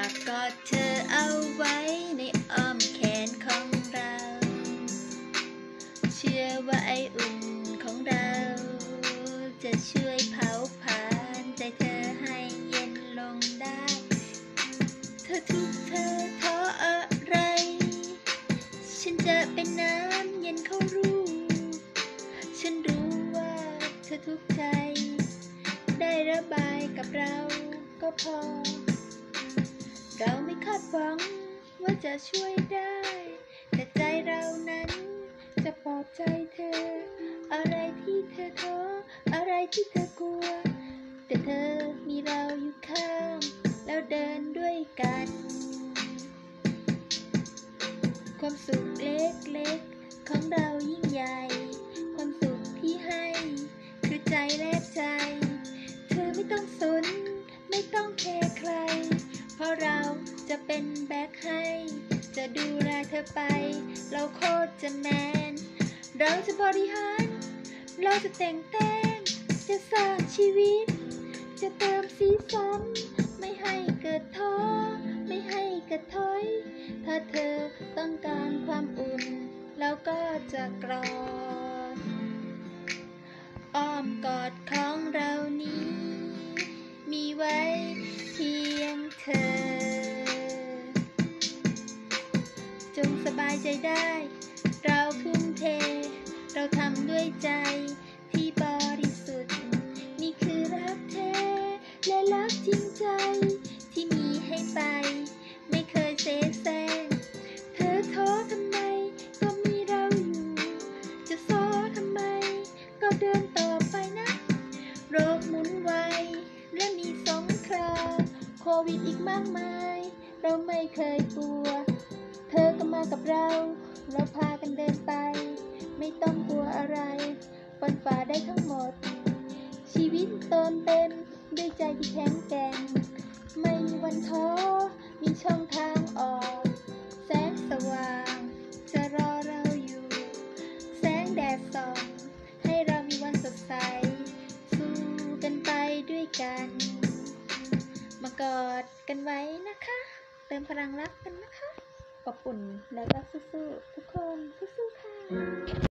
ากกอดเธอเอาไว้ในอ้อมแขนของเราเชื่อว่าไออุ่นของเราจะช่วยเผาผลาญใจเธอให้เย็นลงได้เธอทุกข์เธอท้ออะไรฉันจะเป็นน้ำเย็นเข้ารูฉันรู้ว่าเธอทุกข์ใจได้ระบายกับเราก็พอเราไม่คาดหวังว่าจะช่วยได้แต่ใจเรานั้นจะปลอบใจเธออะไรที่เธอท้ออะไรที่เธอกลัวแต่เธอมีเราอยู่ข้างแล้วเดินด้วยกันความสุขเล็กๆของเรายิ่งใหญ่ความสุขที่ให้คือใจแลกใจเธอไม่ต้องสนไม่ต้องแคร์ใครเพราะเราจะเป็นแบ็คให้จะดูแลเธอไปเราโคตรจะแมนเราจะบริหารเราจะแต่งแต้มจะสร้างชีวิตจะเติมสีสันไม่ให้เกิดท้อไม่ให้เกิดถอยถ้าเธอต้องการความอุ่นเราก็จะกอดอ้อมกอดของเรานี้มีไว้เพียงเธอจงสบายใจได้เราทุ่มเทเราทำด้วยใจที่บริสุทธิ์นี่คือรักแท้และรักจริงใจที่มีให้ไปไม่เคยเสแสร้งเธอท้อทำไมก็มีเราอยู่จะซ้อทำไมก็เดินต่อไปนะโรคหมุนไวและมีสงครามโควิดอีกมากมายเราไม่เคยกลัวเธอก็มากับเราพากันเดินไปไม่ต้องกลัวอะไรฟันฝ่าได้ทั้งหมดชีวิตเติมเต็มด้วยใจที่แข็งแกร่งไม่มีวันท้อมีช่องทางออกแสงสว่างจะรอเราอยู่แสงแดดส่องให้เรามีวันสดใสสู้กันไปด้วยกันมากอดกันไว้นะคะเติมพลังรักกันนะคะอบอุ่นแล้วก็สู้ๆทุกคนสู้ๆค่ะ